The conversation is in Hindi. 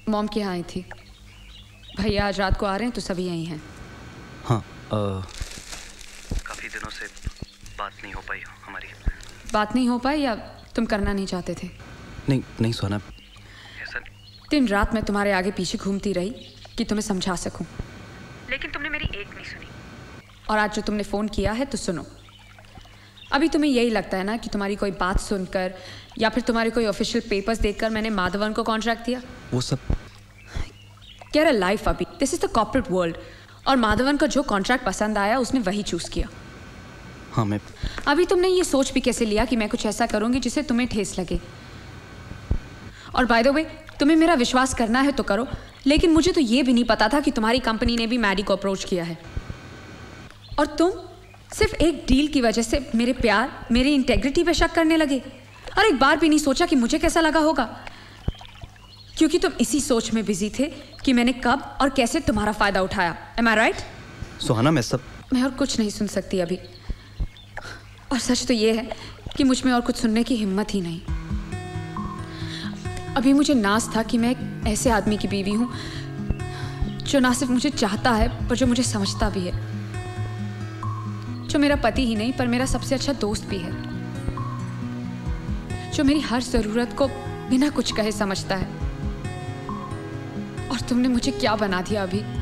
मॉम के यहाँ आई थी। भैया आज रात को आ रहे हैं तो सभी यहीं हैं। हाँ, काफ़ी दिनों से बात नहीं हो पाई हमारी। बात नहीं हो पाई या तुम करना नहीं चाहते थे? नहीं सोना, ऐसा दिन रात मैं तुम्हारे आगे पीछे घूमती रही कि तुम्हें समझा सकूं, लेकिन तुमने मेरी एक नहीं सुनी। और आज जो तुमने फ़ोन किया है तो सुनो। अभी तुम्हें यही लगता है ना कि तुम्हारी कोई बात सुनकर या फिर तुम्हारे कोई ऑफिशियल पेपर्स देखकर मैंने माधवन को कॉन्ट्रैक्ट दिया? वो सब क्या रहा लाइफ अभी, this is the corporate world. और माधवन को जो कॉन्ट्रैक्ट पसंद आया उसने वही चूज किया। हाँ, मैं अभी तुमने ये सोच भी कैसे लिया कि मैं कुछ ऐसा करूंगी जिससे तुम्हें ठेस लगे? और बाय द वे, तुम्हें मेरा विश्वास करना है तो करो, लेकिन मुझे तो ये भी नहीं पता था कि तुम्हारी कंपनी ने भी मैडी को अप्रोच किया है। और तुम सिर्फ एक डील की वजह से मेरे प्यार, मेरी इंटेग्रिटी पे शक करने लगे। और एक बार भी नहीं सोचा कि मुझे कैसा लगा होगा, क्योंकि तुम इसी सोच में बिजी थे कि मैंने कब और कैसे तुम्हारा फायदा उठाया। एम आई राइट? सुहाना, मैं और कुछ नहीं सुन सकती अभी। और सच तो ये है कि मुझ में और कुछ सुनने की हिम्मत ही नहीं। अभी मुझे नाज था कि मैं एक ऐसे आदमी की बीवी हूं जो ना सिर्फ मुझे चाहता है पर जो मुझे समझता भी है, जो मेरा पति ही नहीं पर मेरा सबसे अच्छा दोस्त भी है, जो मेरी हर जरूरत को बिना कुछ कहे समझता है। और तुमने मुझे क्या बना दिया अभी।